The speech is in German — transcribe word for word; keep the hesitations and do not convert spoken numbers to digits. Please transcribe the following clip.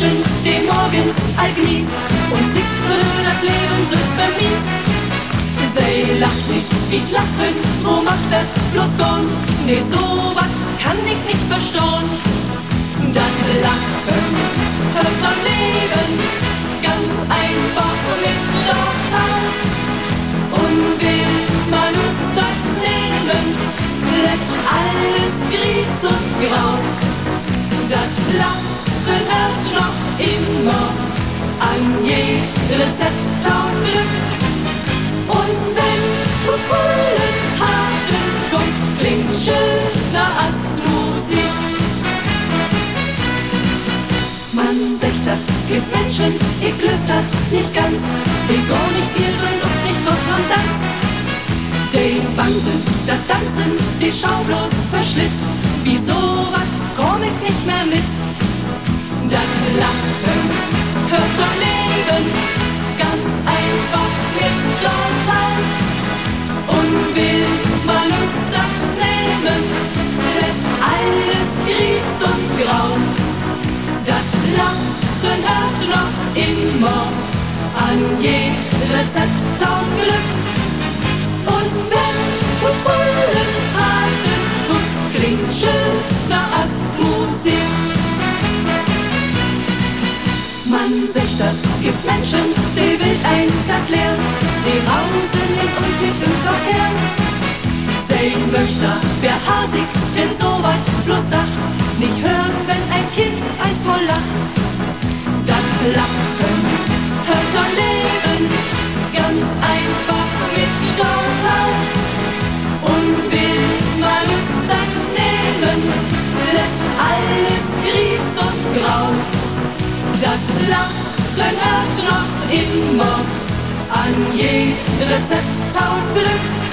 Menschen, die morgens all genießt und sich das Leben so vermisst. Sie lacht nicht, wie lachen, wo macht das bloß gone? Nee, so was kann ich nicht verstehen. Das Lachen hört am Leben ganz einfach mit Doktor. Und will man uns das nehmen, lädt alles Gries und Grau. Das Lachen hört noch immer an jed Rezept und Glück. Und wenn du vollen harten kommst, klingt schöner als Musik. Man sagt, das gibt Menschen, ich lüft das nicht ganz, die gar nicht viel drin und nicht Gott und Tanz. Die Bansen, das Tanzen, die Schau bloß verschlitt, wieso was komm ich nicht mehr mit? Das Lachen hört am Leben ganz einfach mit Downtown. Und will man uns das nehmen, lädt alles Gries und Grau. Das Lachen hört noch immer an jed Rezept und Glück. Und wenn du vollen Atem guckst, klingt schöner als Musik. Man sagt, das gibt Menschen, die will ein das leer, die rausen hin und tief im Verkehr. Sie möchte, wer hasig, denn so weit bloß dacht, nicht hören, wenn ein Kind eisvoll lacht. Das Lachen hört am Leben ganz einfach mit Downtown. Und will man uns das nehmen, lädt alles Gries und Grau. Das Lachen hört noch immer an jed Rezept und Glück.